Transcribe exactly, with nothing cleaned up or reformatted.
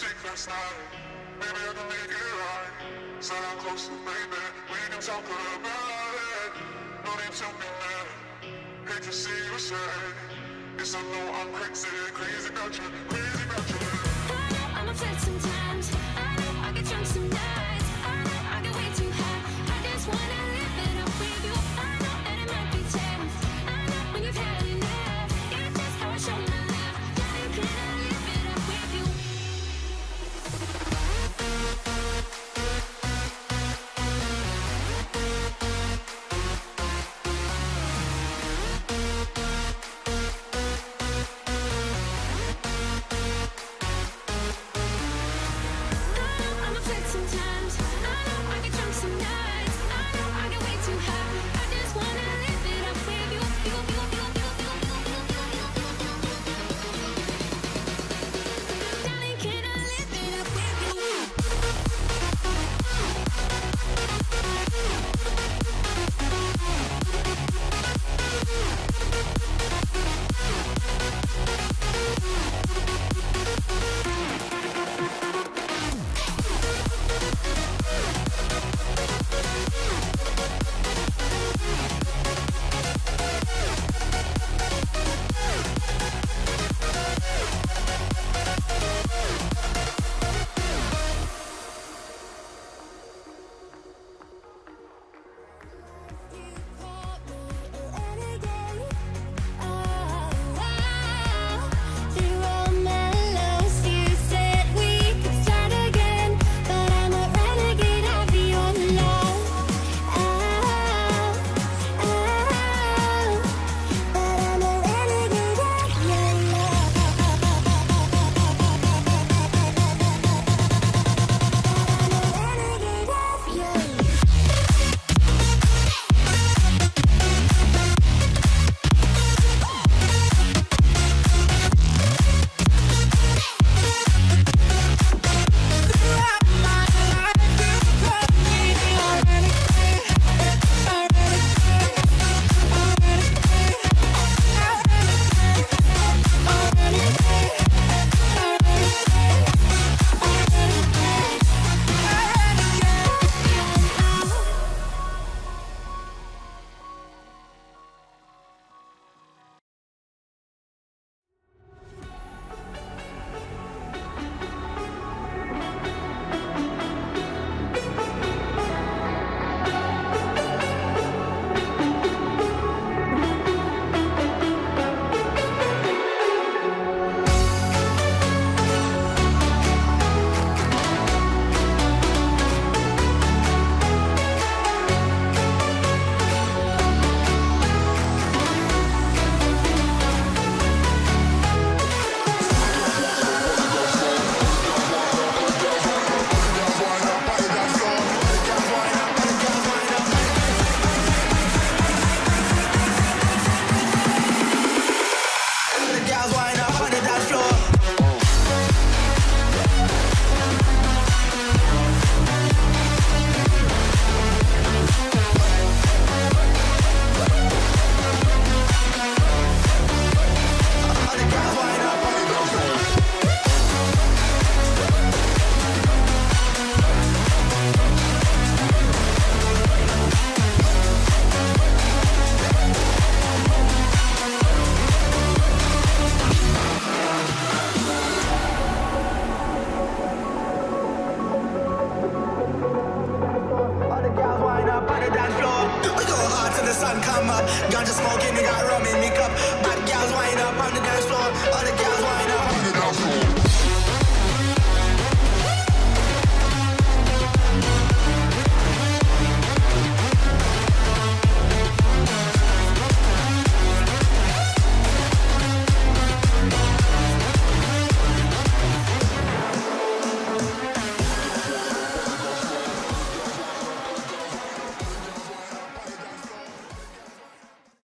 sick last night. Maybe I can make it right. Sit down close to baby, we can talk about it. No need to be mad. Hate to see you sad. Yes, I know I'm crazy, crazy about you, crazy about you. I know I'm upset sometimes. I know I get drunk some nights. I know I get way too high. I just wanna live it up with you. I know that it might be tense. I know when you've had enough. It's just how I show my love. Darling, can I live it up with you? I'm upset sometimes. I know I get drunk some nights. I know I get way too high. I just wanna live it up with you. You, you, you, you, you, you, you, you. Darling, can I live it up with you? Sun come up, ganja smoking, they got rum in me cup. Bad girls wind up on the dance floor. All the